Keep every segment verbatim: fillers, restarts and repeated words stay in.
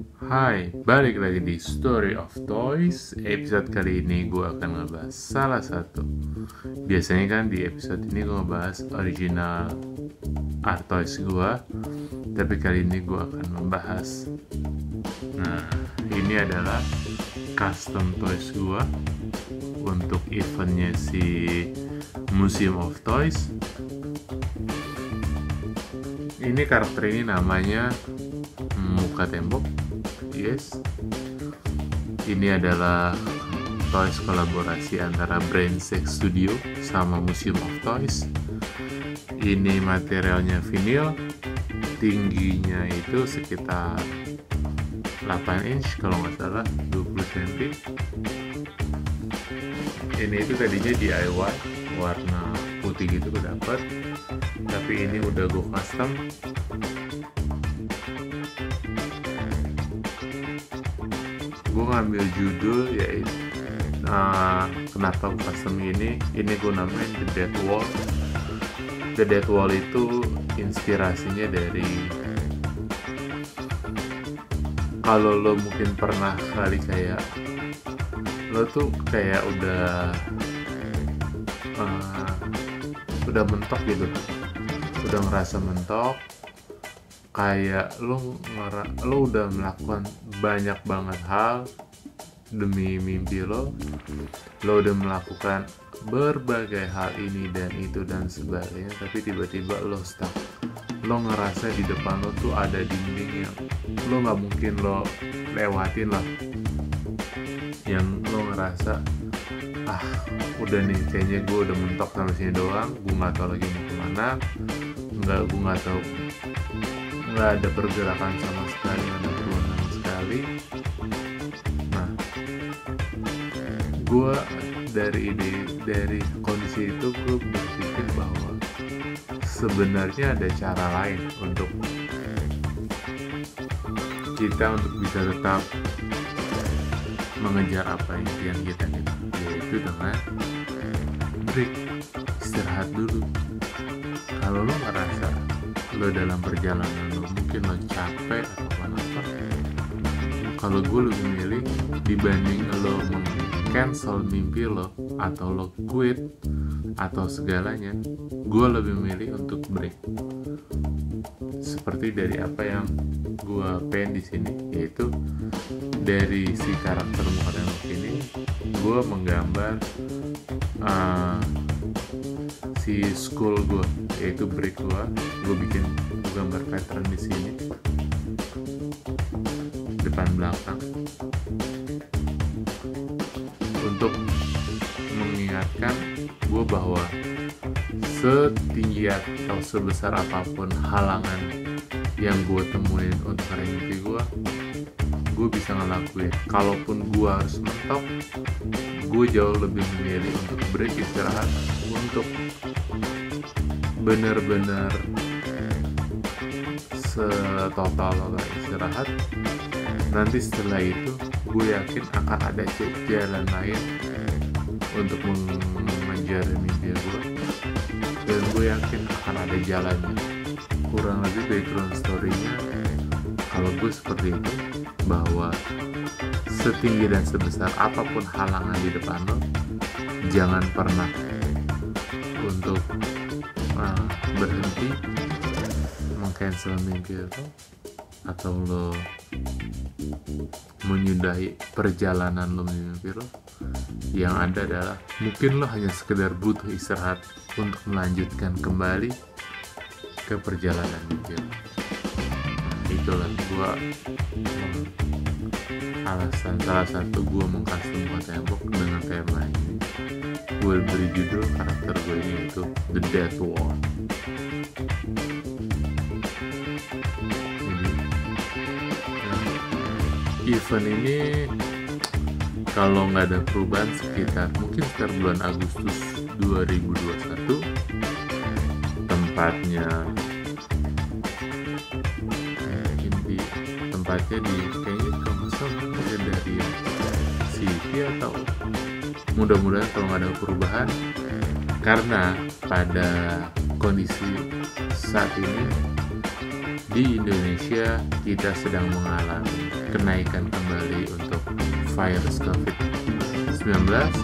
Hai, balik lagi di Story of Toys. Episode kali ini gue akan ngebahas salah satu. Biasanya kan di episode ini gue ngebahas original art toys gue, tapi kali ini gue akan membahas, nah ini adalah custom toys gue untuk eventnya si Museum of Toys. Ini karakter ini namanya Muka Tembok. Yes, ini adalah toys kolaborasi antara Brainsec Studio sama Museum of Toys. Ini materialnya vinyl, tingginya itu sekitar delapan inch kalau nggak salah, dua puluh sentimeter. Ini itu tadinya D I Y warna putih gitu gue dapet, tapi ini udah gue custom. Gue ngambil judul yaitu uh, kenapa gue custom ini ini gue namain The Dead Wall. The Dead Wall itu inspirasinya dari, kalau lo mungkin pernah kali kayak lo tuh kayak udah uh, udah mentok gitu, udah ngerasa mentok, kayak lo ngera, lo udah melakukan banyak banget hal demi mimpi lo, lo udah melakukan berbagai hal ini dan itu dan sebagainya, tapi tiba-tiba lo stuck, lo ngerasa di depan lo tuh ada dinding yang lo nggak mungkin lo lewatin lah, yang lo ngerasa ah udah nih kayaknya gue udah mentok sampai sini doang, gue nggak tahu lagi mau kemana, nggak gue nggak tahu, nggak ada pergerakan sama sekali, nggak ada perubahan sama sekali. Nah, gue dari ide, dari kondisi itu gue berpikir bahwa sebenarnya ada cara lain untuk kita untuk bisa tetap mengejar apa yang kita gitu, yaitu dengan break, istirahat dulu. Kalau lo ngerasa lo dalam perjalanan lo mungkin lo capek atau apa-apa, kalau gue lebih milih dibanding lo cancel mimpi lo atau lo quit atau segalanya, gue lebih milih untuk break. Seperti dari apa yang gue pengen di sini, yaitu dari si karakter Muka Tembok ini gue menggambar uh, si school gue, yaitu break gue. Gue bikin gambar pattern di sini, depan belakang, untuk mengingatkan gue bahwa setinggi atau sebesar apapun halangan yang gue temuin untuk hari mimpi gue, gue bisa ngelakuin. Kalaupun gue harus mentok, gue jauh lebih memilih untuk break, istirahat, untuk bener-bener setotal istirahat. Nanti setelah itu gue yakin akan ada jalan lain untuk mengejar mimpi gue, dan gue yakin akan ada jalannya. Kurang lebih background story-nya kalau gue seperti itu, bahwa setinggi dan sebesar apapun halangan di depan lo, jangan pernah untuk uh, berhenti meng-cancel mimpi lo, atau lo menyudahi perjalanan lo mimpi lo. Yang ada adalah mungkin lo hanya sekedar butuh istirahat untuk melanjutkan kembali ke perjalanan mimpi lo. Itulah gua hmm, alasan salah satu gua mengcustom Muka Tembok dengan tema ini. Gue beri judul karakter gue ini yaitu The Dead Wall. Jadi ya, event ini kalau nggak ada perubahan sekitar mungkin sekitar bulan Agustus dua ribu dua puluh satu. Tempatnya di tempatnya di kayaknya kalau mungkin dari City, atau mudah-mudahan kalau nggak ada perubahan, karena pada kondisi saat ini di Indonesia kita sedang mengalami kenaikan kembali untuk virus covid sembilan belas.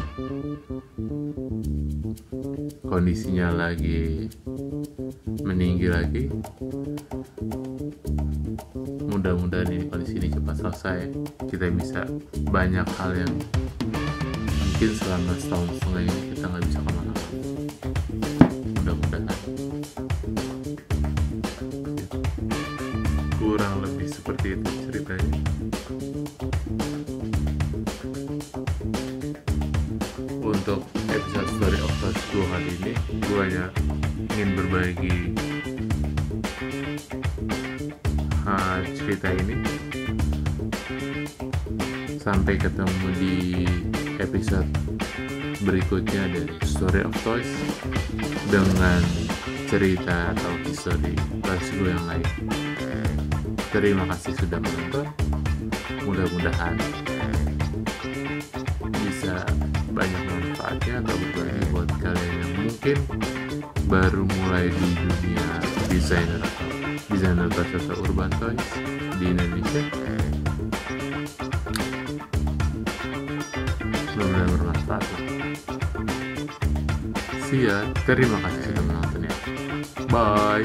Kondisinya lagi meninggi lagi. Mudah-mudahan ini kondisi ini cepat selesai. Kita bisa banyak hal yang mungkin selama setahun setengah ini kita nggak bisa kemana-mana. Mudah-mudahan. Kurang lebih seperti itu ceritanya. Untuk episode Story of Toys dua kali ini, gue hanya ingin berbagi uh, cerita ini. Sampai ketemu di episode berikutnya dari Story of Toys dengan cerita atau histori toys gue yang lain. Terima kasih sudah menonton. Mudah-mudahan bisa banyak manfaatnya atau berbagi buat kalian yang mungkin baru mulai di dunia desainer atau desainer toys atau urban toys di Indonesia. Mudah-mudahan bermanfaat. See ya. Terima kasih sudah menonton ya. Bye.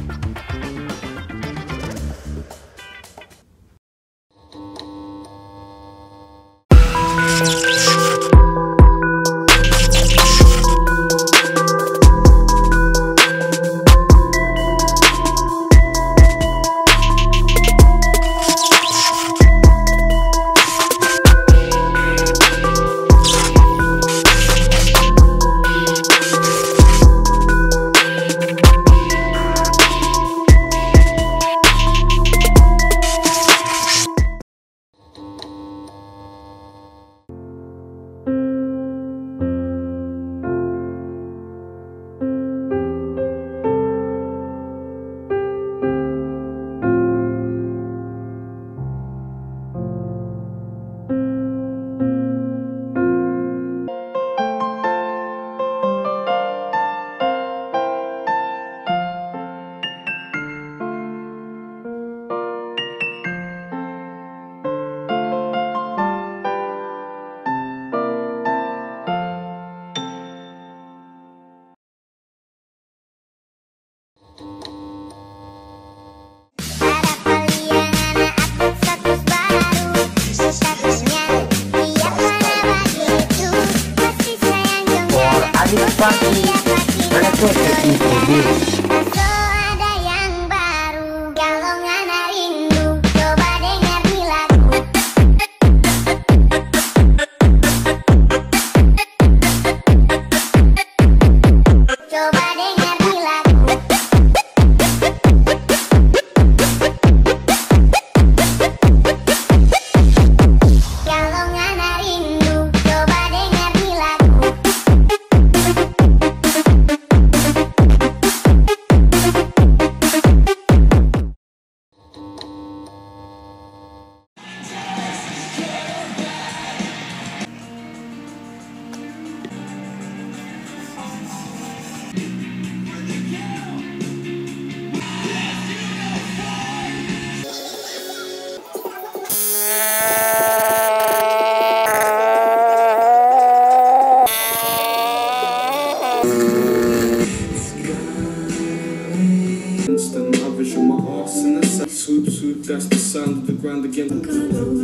Pagi, aku itu dulu. Ada yang baru, galongan rindu. Coba dengar di lagu. Coba dengar di lagu. Galongan rindu. Coba dengar di lagu. Instant, I visual my arse in the set. Swoop, swoop, that's the sound of the ground again.